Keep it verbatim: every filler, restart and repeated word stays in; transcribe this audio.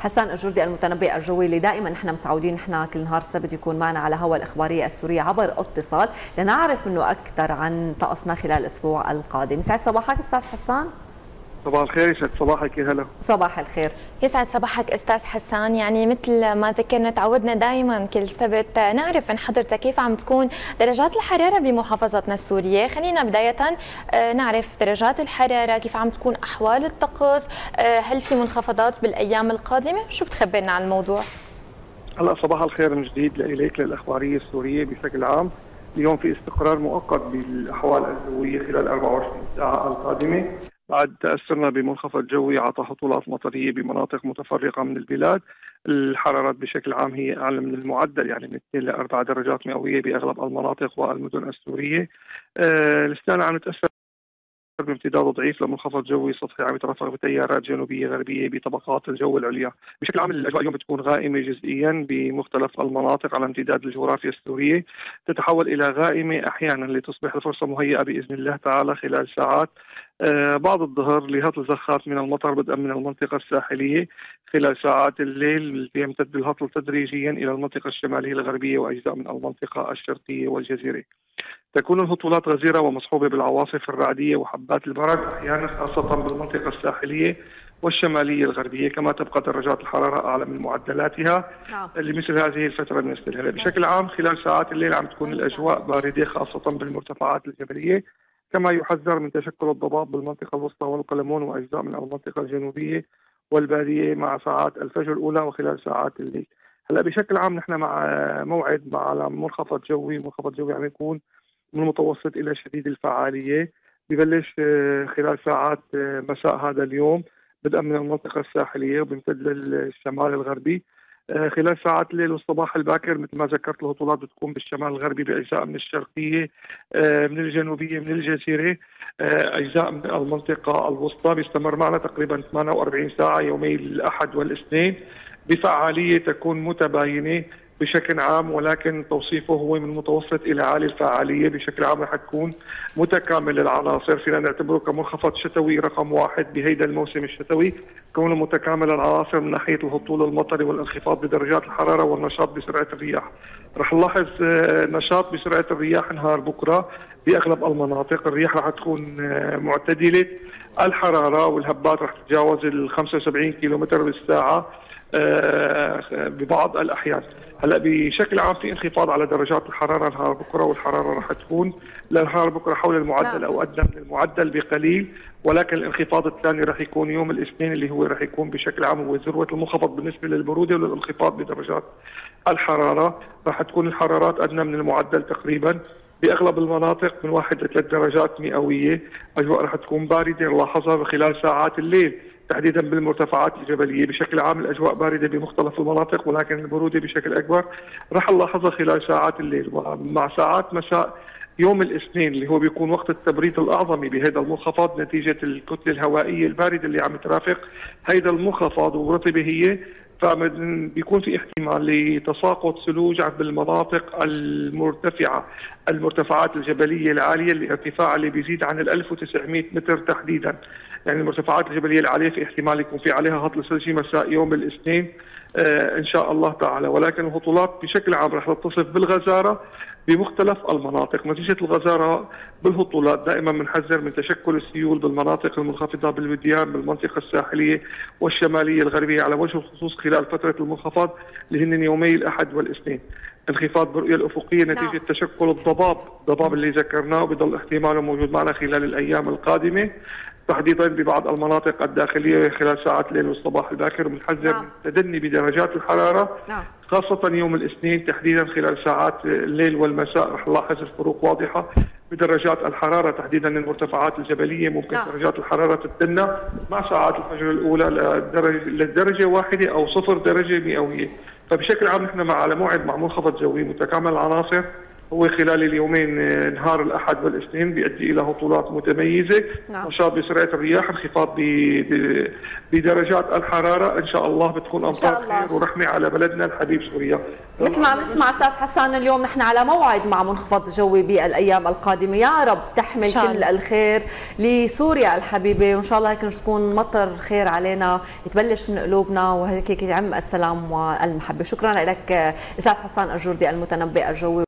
حسان الجردي المتنبئ الجوي اللي دائما نحن متعودين نحن كل نهار سبت يكون معنا على هوا الإخبارية السورية عبر اتصال لنعرف منه أكثر عن طقسنا خلال الأسبوع القادم. يسعد صباحك أستاذ حسان. صباح الخير. يسعد صباحك. يا هلا. صباح الخير. يسعد صباحك استاذ حسان. يعني مثل ما ذكرنا تعودنا دائما كل سبت نعرف من حضرتك كيف عم تكون درجات الحراره بمحافظتنا السوريه. خلينا بدايه نعرف درجات الحراره، كيف عم تكون احوال الطقس، هل في منخفضات بالايام القادمه؟ شو بتخبرنا عن الموضوع؟ هلا صباح الخير من جديد لإليك للاخباريه السوريه بشكل عام. اليوم في استقرار مؤقت بالاحوال الجويه خلال أربع وعشرين ساعه القادمه بعد تأثرنا بمنخفض جوي عطى هطولات مطريه بمناطق متفرقه من البلاد. الحرارات بشكل عام هي اعلى من المعدل، يعني من اثنين لأربع درجات مئويه باغلب المناطق والمدن السوريه. أه لسنا عم نتاثر بامتداد ضعيف لمنخفض جوي سطحي عم يترافق بتيارات جنوبيه غربيه بطبقات الجو العليا. بشكل عام الاجواء اليوم بتكون غائمه جزئيا بمختلف المناطق على امتداد الجغرافيا السوريه، تتحول الى غائمه احيانا لتصبح الفرصه مهيئه باذن الله تعالى خلال ساعات آه بعد الظهر لهطل زخات من المطر بدءا من المنطقه الساحليه. خلال ساعات الليل يمتد الهطل تدريجيا الى المنطقه الشماليه الغربيه واجزاء من المنطقه الشرقيه والجزيره. تكون الهطولات غزيرة ومصحوبة بالعواصف الرعدية وحبات البرد أحيانا خاصة بالمنطقة الساحلية والشمالية الغربية، كما تبقى درجات الحرارة أعلى من معدلاتها نعم. لمثل هذه الفترة من السنة. بشكل عام خلال ساعات الليل عم تكون الأجواء باردة خاصة بالمرتفعات الجبلية، كما يحذر من تشكل الضباب بالمنطقة الوسطى والقلمون وأجزاء من المنطقة الجنوبية والبادية مع ساعات الفجر الأولى وخلال ساعات الليل. هلا بشكل عام نحن مع موعد مع منخفض جوي، منخفض جوي عم يكون من المتوسط إلى شديد الفعالية، ببلش خلال ساعات مساء هذا اليوم بدءا من المنطقة الساحلية وبيمتد للشمال الغربي. خلال ساعات الليل والصباح الباكر مثل ما ذكرت الهطولات بتكون بالشمال الغربي بأجزاء من الشرقية، من الجنوبية، من الجزيرة، أجزاء من المنطقة الوسطى. بيستمر معنا تقريبا ثمانية وأربعين ساعة يومي الأحد والاثنين بفعالية تكون متباينة بشكل عام، ولكن توصيفه هو من متوسط الى عالي الفعاليه. بشكل عام رح تكون متكامل العناصر، فينا نعتبره كمنخفض شتوي رقم واحد بهيدا الموسم الشتوي، كونه متكامل العناصر من ناحيه الهطول المطري والانخفاض بدرجات الحراره والنشاط بسرعه الرياح. رح نلاحظ نشاط بسرعه الرياح نهار بكره باغلب المناطق. الرياح رح تكون معتدله الحراره والهبات رح تتجاوز ال خمسة وسبعين كيلومتر بالساعه ببعض الاحيان. هلا بشكل عام في انخفاض على درجات الحراره نهار بكره، والحراره رح تكون لنهار بكره حول المعدل او ادنى من المعدل بقليل، ولكن الانخفاض الثاني رح يكون يوم الاثنين اللي هو رح يكون بشكل عام هو ذروه المنخفض بالنسبه للبروده وللانخفاض بدرجات الحراره. رح تكون الحرارات ادنى من المعدل تقريبا باغلب المناطق من واحد لثلاث درجات مئويه. اجواء رح تكون بارده نلاحظها خلال ساعات الليل تحديدا بالمرتفعات الجبليه. بشكل عام الاجواء بارده بمختلف المناطق، ولكن البروده بشكل اكبر رح نلاحظها خلال ساعات الليل. ومع ساعات مساء يوم الاثنين اللي هو بيكون وقت التبريد الاعظمي بهذا المنخفض نتيجه الكتله الهوائيه البارده اللي عم ترافق هذا المنخفض ورطبه هي، فبيكون في احتمال لتساقط ثلوج بالمناطق المرتفعه، المرتفعات الجبليه العاليه اللي ارتفاعها اللي بيزيد عن ال ألف وتسعمئة متر تحديدا. يعني المرتفعات الجبليه العاليه في احتمال يكون في عليها هطل ثلجي مساء يوم الاثنين آه ان شاء الله تعالى، ولكن الهطولات بشكل عام رح تتصف بالغزاره بمختلف المناطق. نتيجه الغزاره بالهطولات دائما بنحذر من تشكل السيول بالمناطق المنخفضه بالوديان بالمنطقه الساحليه والشماليه الغربيه على وجه الخصوص خلال فتره المنخفض اللي هن يومي الاحد والاثنين. انخفاض بالرؤيه الافقيه نتيجه no. تشكل الضباب، الضباب اللي ذكرناه وبضل احتماله موجود معنا خلال الايام القادمه تحديدا ببعض المناطق الداخليه خلال ساعات الليل والصباح الباكر. بنحذر من تدني بدرجات الحراره خاصه يوم الاثنين تحديدا خلال ساعات الليل والمساء. رح نلاحظ الفروق واضحه بدرجات الحراره تحديدا المرتفعات الجبليه، ممكن نعم. درجات الحراره تتدنى مع ساعات الفجر الاولى لدرجه للدرجه واحده او صفر درجه مئويه. فبشكل عام نحن مع على موعد مع منخفض جوي متكامل العناصر هو خلال اليومين نهار الأحد والاثنين بيؤدي إلى هطولات متميزة، نعم. نشاط بسرعة الرياح، انخفاض بدرجات الحرارة، إن شاء الله بتكون أمطار خير ورحمة على بلدنا الحبيب سوريا. مثل ما عم نسمع أستاذ حسان اليوم نحن على موعد مع منخفض جوي بالأيام القادمة، يا رب تحمل كل الخير لسوريا الحبيبة، وإن شاء الله هيك تكون مطر خير علينا يتبلش من قلوبنا وهيك يعم السلام والمحبة. شكرا لك أستاذ حسان الجردي المتنبئ الجوي.